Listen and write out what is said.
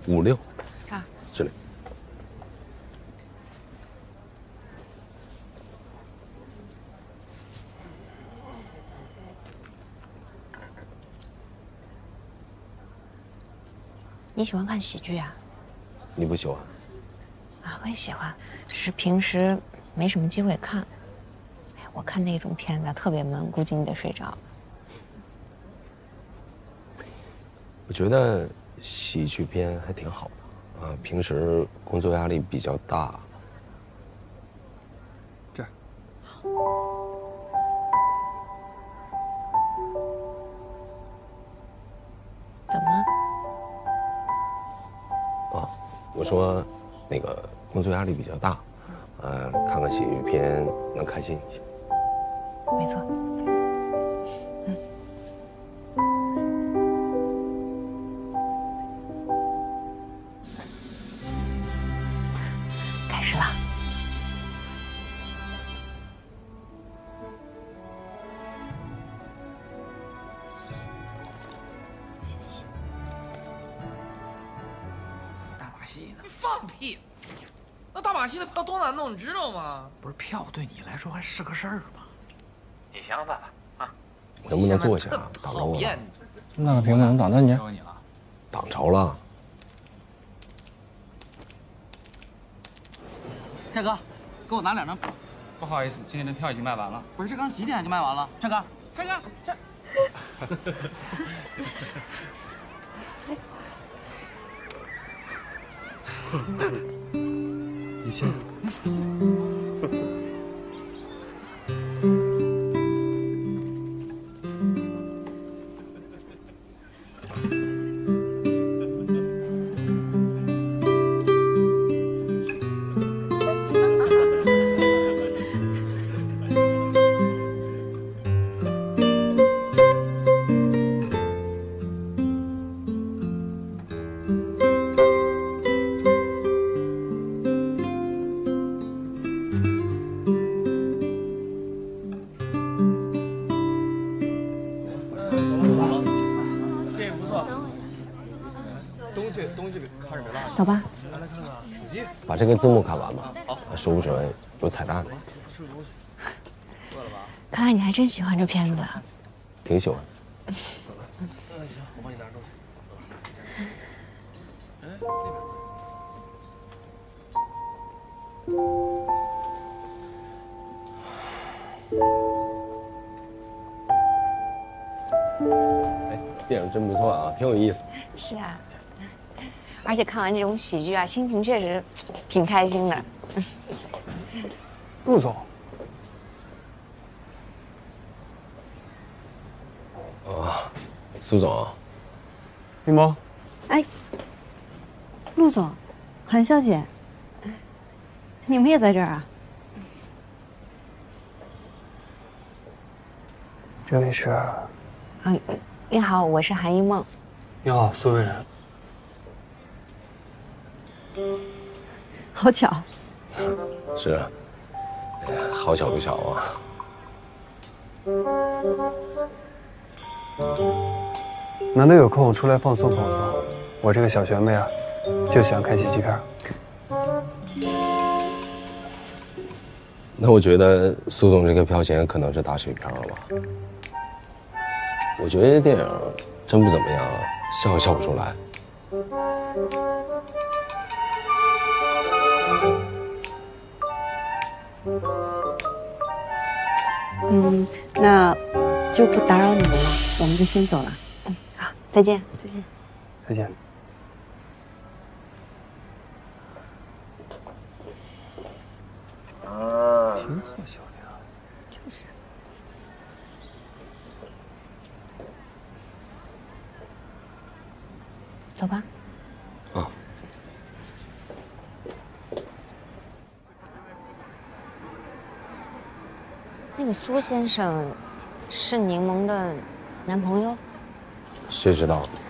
56 啊， 这里。 你喜欢看喜剧啊？ 你不喜欢？ 啊，我也喜欢，只是平时没什么机会看。哎，我看那种片子特别闷，估计你得睡着。 我觉得喜剧片还挺好的啊，平时工作压力比较大。 这儿。 怎么了？ 啊，我说，那个工作压力比较大，看看喜剧片能开心一些。 没错。开始了。 谢谢。大马戏呢？ 你放屁！那大马戏的票多难弄，你知道吗？ 不是票对你来说还是个事儿吗？你想想办法啊！ 能不能坐下？挡着我了。 那个屏幕能挡着你？ 找你了。 挡着了。 帅哥，给我拿2张票。 不好意思，今天的票已经卖完了。 不是，这刚几点就卖完了？帅哥，帅哥，这。 你先。 走吧。 把这个字幕看完吧。好，说不准有彩蛋。 看来你还真喜欢这片子啊。 挺喜欢。 行，我帮你拿东西。 哎，电影真不错啊，挺有意思。 是啊，而且看完这种喜剧啊，心情确实挺开心的。 陆总。 啊，苏总。 冰雹。 哎，陆总，韩小姐，你们也在这儿啊？ 这位是？ 你好，我是韩一梦。 你好，苏卫人。 好巧。 是啊，哎呀，好巧不巧啊。 难得有空出来放松放松，我这个小学妹啊，就喜欢看喜剧片。 那我觉得苏总这个票钱可能是打水漂了吧？我觉得这电影真不怎么样啊，笑也笑不出来。 那就不打扰你们了，我们就先走了。 好，再见。 再见。 再见。挺好笑的呀。 就是。 走吧。 啊。 那个苏先生是柠檬的男朋友？ 谁知道？